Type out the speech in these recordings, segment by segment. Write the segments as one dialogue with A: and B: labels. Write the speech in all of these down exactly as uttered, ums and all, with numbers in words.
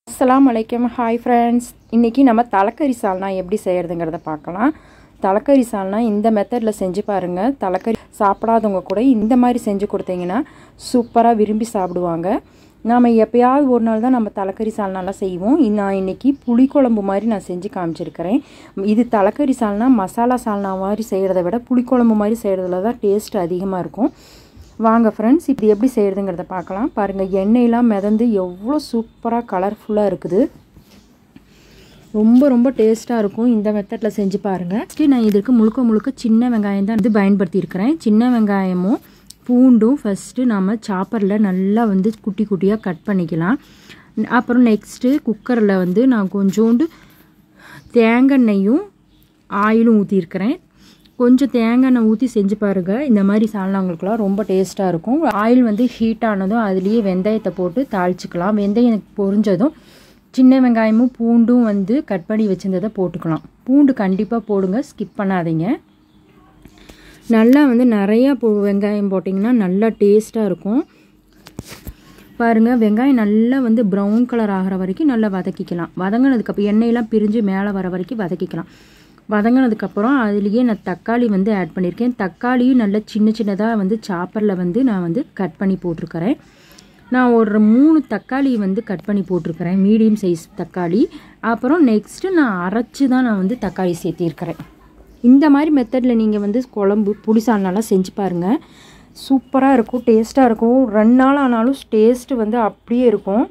A: अस्सलाम वालेकुम hi friends इनकी நம்ம தலக்கறி சால்னா எப்படி செய்யறதுங்கறத பார்க்கலாம் தலக்கறி சால்னா இந்த மெத்தட்ல செஞ்சு பாருங்க தலக்கறி சாப்பிடாதவங்க கூட இந்த மாதிரி செஞ்சு கொடுத்தீங்கன்னா சூப்பரா விரும்பி சாப்பிடுவாங்க நாம எப்பயாவது ஒரு நாள் தான் நம்ம தலக்கறி சால்னால செய்வோம் நான் இன்னைக்கு புளி குழம்பு மாதிரி நான் செஞ்சு காமிச்சிருக்கேன் இது தலக்கறி சால்னா மசாலா சால்னா மாதிரி செய்யறதை விட புளி குழம்பு மாதிரி செய்யறதுல தான் டேஸ்ட் அதிகமா இருக்கும் வாங்க फ्रेंड्स இது எப்படி செய்யறதுங்கறத பார்க்கலாம் பாருங்க எண்ணெய்லாம் மிதந்து எவ்வளவு சூப்பரா கலர்ஃபுல்லா இருக்குது ரொம்ப ரொம்ப டேஸ்டா இருக்கும் இந்த மெத்தட்ல செஞ்சு பாருங்க ஃபர்ஸ்ட் நான் இதுக்கு முழுக்க முழுக்க சின்ன வெங்காயம் தான் இது பயன்படுத்தி இருக்கேன் சின்ன வெங்காயமும் பூண்டும் ஃபர்ஸ்ட் நாம சாப்பர்ல நல்லா வந்து குட்டி குட்டியா கட் பண்ணிக்கலாம் அப்புறம் நெக்ஸ்ட் குக்கர்ல வந்து நான் கொஞ்சோண்டு தேங்காய் எண்ணெயும் ஆயிலும் ஊத்தி இருக்கேன் கொஞ்சம் தேங்காய் எண்ணெய் ஊத்தி செஞ்சு பாருங்க இந்த மாதிரி சால்னா உங்களுக்கு ரொம்ப டேஸ்டா இருக்கும் ஆயில் வந்து ஹீட் ஆனதும் அதுலயே வெந்தயத்தை போட்டு தாளிச்சுக்கலாம் வெந்தயம் பொரிஞ்சதும் சின்ன வெங்காயமும் பூண்டும் வந்து கட் பண்ணி வச்சிருந்ததை போட்டுக்கலாம் பூண்டு கண்டிப்பா போடுங்க ஸ்கிப் பண்ணாதீங்க நல்லா வந்து நிறைய வெங்காயம் போடிங்கனா நல்லா டேஸ்டா இருக்கும் பாருங்க வெங்காயம் நல்லா வந்து பிரவுன் கலர் ஆகற வரைக்கும் நல்லா வதக்கிக்கலாம் வதங்கினதுக்கு அப்புறம் எண்ணெய் எல்லாம் பிரிஞ்சு மேலே வர வரைக்கும் வதக்கிக்கலாம் வதங்கினதுக்கு அப்புறம் அதுலயே நான் தக்காளி வந்து ஆட் பண்ணிருக்கேன் தக்காளியும் நல்ல சின்ன சின்னதா வந்து சாப்பர்ல வந்து நான் வந்து கட் பண்ணி போட்டுருக்கேன் நான் ஒரு மூணு தக்காளி வந்து கட் பண்ணி போட்டுருக்கேன் மீடியம் சைஸ் தக்காளி அப்புறம் நெக்ஸ்ட் நான் அரைச்சு தான் நான் வந்து தக்காளி சேர்த்தி இருக்கேன் இந்த மாதிரி மெத்தட்ல நீங்க வந்து குழம்பு புளி சால்னால செஞ்சு பாருங்க சூப்பரா இருக்கும் டேஸ்டா இருக்கும் ரெண்டு நாள் ஆனாலும் டேஸ்ட் வந்து அப்படியே இருக்கும்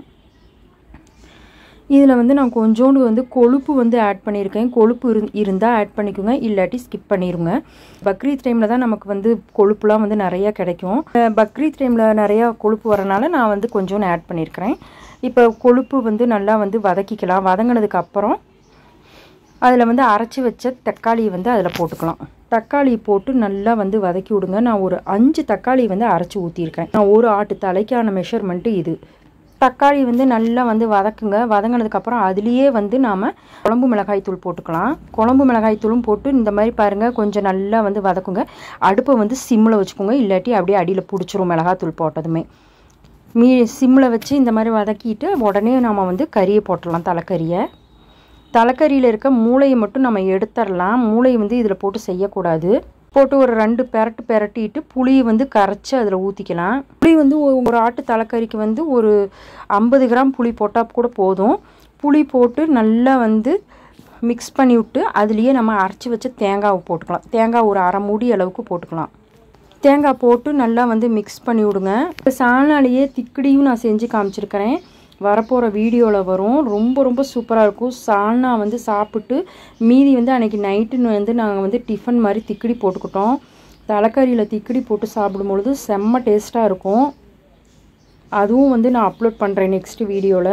A: இதுல வந்து நான் கொஞ்சோண்டு வந்து கொழுப்பு வந்து ஆட் பண்ணிருக்கேன் கொழுப்பு இருந்தா ஆட் பண்ணிக்கோங்க இல்லாட்டி ஸ்கிப் பண்ணிருங்க பக்ரீத் டைம்ல தான் நமக்கு வந்து கொழுப்புலாம் வந்து நிறைய கிடைக்கும் பக்ரீத் டைம்ல நிறைய கொழுப்பு வரனால நான் வந்து கொஞ்சம் ஆட் பண்ணிருக்கேன் இப்போ கொழுப்பு வந்து நல்லா வந்து வதக்கிக்கலாம் வதங்கினதுக்கு அப்புறம் அதுல வந்து அரைச்சு வச்ச தக்காளி வந்து அதுல போட்டுக்கலாம் தக்காளி போட்டு நல்லா வந்து வதக்கி விடுங்க நான் ஒரு அஞ்சு தக்காளி வந்து அரைச்சு ஊத்தி இருக்கேன் நான் ஒரு ஆட்டு தலைக்கான மெஷர்மென்ட் இது தக்காளி வந்து நல்லா வந்து வதக்குங்க வதங்கினதுக்கு அப்புறம் அதுலயே வந்து நாம குழம்பு மிளகாய் தூள் போட்டுக்கலாம் குழம்பு மிளகாய் தூளும் போட்டு இந்த மாதிரி பாருங்க கொஞ்சம் நல்லா வந்து வதக்குங்க அடுப்பை வந்து சிம்ல வச்சுக்கோங்க இல்லாட்டி அப்படியே அடியில புடிச்சிரும் மிளகாய் தூள் போட்டதுமே மீ சிம்ல வச்சு இந்த மாதிரி வதக்கிட்டு உடனே நாம வந்து கறியை போட்டுறலாம் தலைக்கறியை தலைக்கறியில இருக்க மூளையை மட்டும் நம்ம எடுத்துறலாம் மூளையை வந்து இதுல போட்டு செய்ய கூடாது போட்டு ஒரு ரெண்டு பெரட்டு பெரட்டிட்டு புளி வந்து கரைச்சு அதுல ஊத்திக்கலாம் புளி வந்து ஒரு ஆட்டு தலைக்கறிக்கு வந்து ஒரு ஐம்பது கிராம் புளி போட்டா கூட போதும் புளி போட்டு நல்லா வந்து மிக்ஸ் பண்ணி விட்டு அதுலயே நம்ம அரைச்சு வச்ச தேங்காய் போட்டுக்கலாம் தேங்காய் ஒரு அரை மூடி அளவுக்கு போட்டுக்கலாம் தேங்காய் போட்டு நல்லா வந்து மிக்ஸ் பண்ணி விடுங்க சால்னாலயே திக்கடியும் நான் செஞ்சு காமிச்சிருக்கேன் வரப்போற வீடியோல வரும் ரொம்ப ரொம்ப சூப்பரா இருக்கும் சால்னா வந்து சாப்பிட்டு மீதி வந்து அன்னைக்கு நைட் வந்து நாங்க வந்து டிஃபன் மாதிரி திக்கடி போட்டுக்கிட்டோம் தலைக்கறியில திக்கடி போட்டு சாப்பிடும்போது செம்ம டேஸ்டா இருக்கும் அதுவும் வந்து நான் அப்லோட் பண்றேன் நெக்ஸ்ட் வீடியோல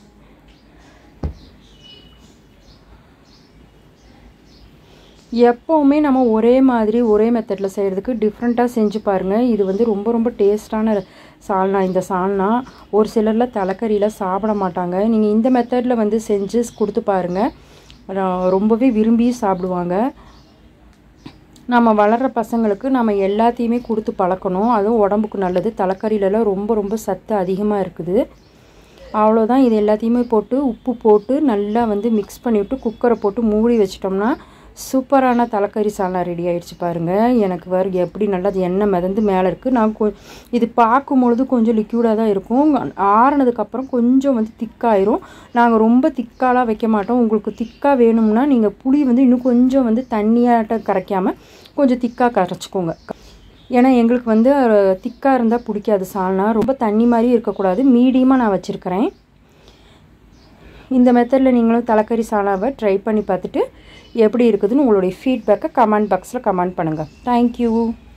A: எப்பவுமே நம்ம ஒரே மாதிரி ஒரே மெத்தட்ல செய்யிறதுக்கு டிஃபரண்டா செஞ்சு பாருங்க இது வந்து ரொம்ப ரொம்ப டேஸ்டான சால்னா இந்த சால்னா ஒரு சிலர்ல தலைக்கறியில சாப்பிட மாட்டாங்க நீங்க இந்த மெத்தட்ல வந்து செஞ்சு கொடுத்து பாருங்க ரொம்பவே விரும்பி சாப்பிடுவாங்க நாம வளர்ற பசங்களுக்கு நாம எல்லாத்தையுமே கொடுத்து பழக்கணும் அதுவும் உடம்புக்கு நல்லது தலைக்கறியில ரொம்ப ரொம்ப சத்து அதிகமா இருக்குது அவ்வளவுதான் இது எல்லாத்தையுமே போட்டு உப்பு போட்டு நல்லா வந்து மிக்ஸ் பண்ணிவிட்டு குக்கரை போட்டு மூடி வச்சிட்டோம்னா சூப்பரான தலைக்கறி சால்னா ரெடி ஆயிடுச்சு பாருங்க எனக்கு வேற எப்படி நல்லா எண்ணெய் மிதந்து மேல இருக்கு நான் இது பாக்கும்போது கொஞ்சம் லிக்விடா தான் இருக்கும் ஆறனதுக்கு அப்புறம் கொஞ்சம் வந்து திக்காயிரும் நாங்க ரொம்ப திக்காலா வைக்க மாட்டோம் உங்களுக்கு திக்கா வேணும்னா நீங்க புளி வந்து இன்னும் கொஞ்சம் வந்து தண்ணியாட்ட கரைக்காம கொஞ்சம் திக்கா கரைச்சுக்கோங்க ஏனா எங்களுக்கு வந்து திக்கா இருந்தா பிடிக்காது சால்னா ரொம்ப தண்ணி மாதிரி இருக்க கூடாது மீடியமா நான் வச்சிருக்கேன் இந்த மெத்தட்ல நீங்களும் தலைக்கறி சால்னாவை ட்ரை பண்ணி பார்த்துட்டு எப்படி இருக்குதுன்னு உங்களுடைய ஃபீட்பேக்கை கமெண்ட் பாக்ஸ்ல கமெண்ட் பண்ணுங்க Thank you